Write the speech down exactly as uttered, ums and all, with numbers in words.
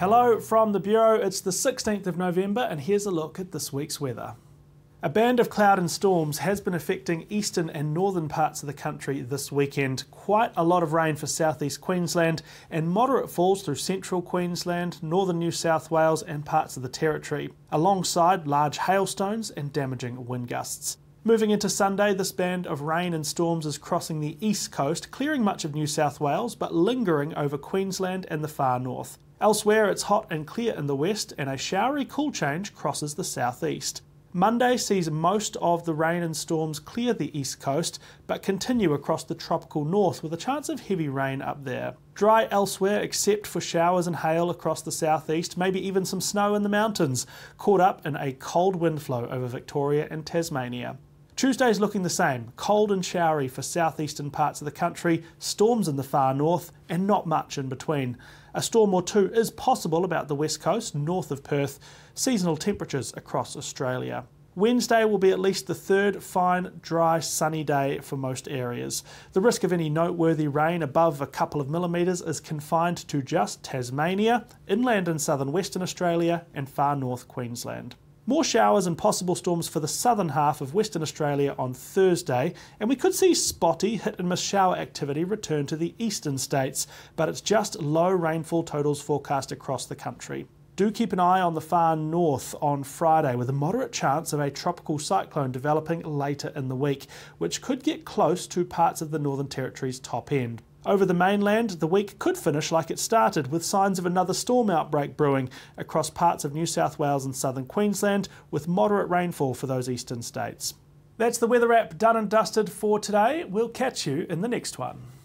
Hello from the Bureau, it's the sixteenth of November and here's a look at this week's weather. A band of cloud and storms has been affecting eastern and northern parts of the country this weekend. Quite a lot of rain for southeast Queensland and moderate falls through central Queensland, northern New South Wales and parts of the Territory, alongside large hailstones and damaging wind gusts. Moving into Sunday, this band of rain and storms is crossing the east coast, clearing much of New South Wales but lingering over Queensland and the far north. Elsewhere it's hot and clear in the west and a showery cool change crosses the southeast. Monday sees most of the rain and storms clear the east coast but continue across the tropical north with a chance of heavy rain up there. Dry elsewhere except for showers and hail across the southeast, maybe even some snow in the mountains, caught up in a cold wind flow over Victoria and Tasmania. Tuesday's looking the same, cold and showery for southeastern parts of the country, storms in the far north and not much in between. A storm or two is possible about the west coast, north of Perth, seasonal temperatures across Australia. Wednesday will be at least the third fine, dry, sunny day for most areas. The risk of any noteworthy rain above a couple of millimetres is confined to just Tasmania, inland and southern Western Australia and far north Queensland. More showers and possible storms for the southern half of Western Australia on Thursday, and we could see spotty hit and miss shower activity return to the eastern states, but it's just low rainfall totals forecast across the country. Do keep an eye on the far north on Friday with a moderate chance of a tropical cyclone developing later in the week, which could get close to parts of the Northern Territory's top end. Over the mainland, the week could finish like it started, with signs of another storm outbreak brewing across parts of New South Wales and southern Queensland, with moderate rainfall for those eastern states. That's the weather app done and dusted for today. We'll catch you in the next one.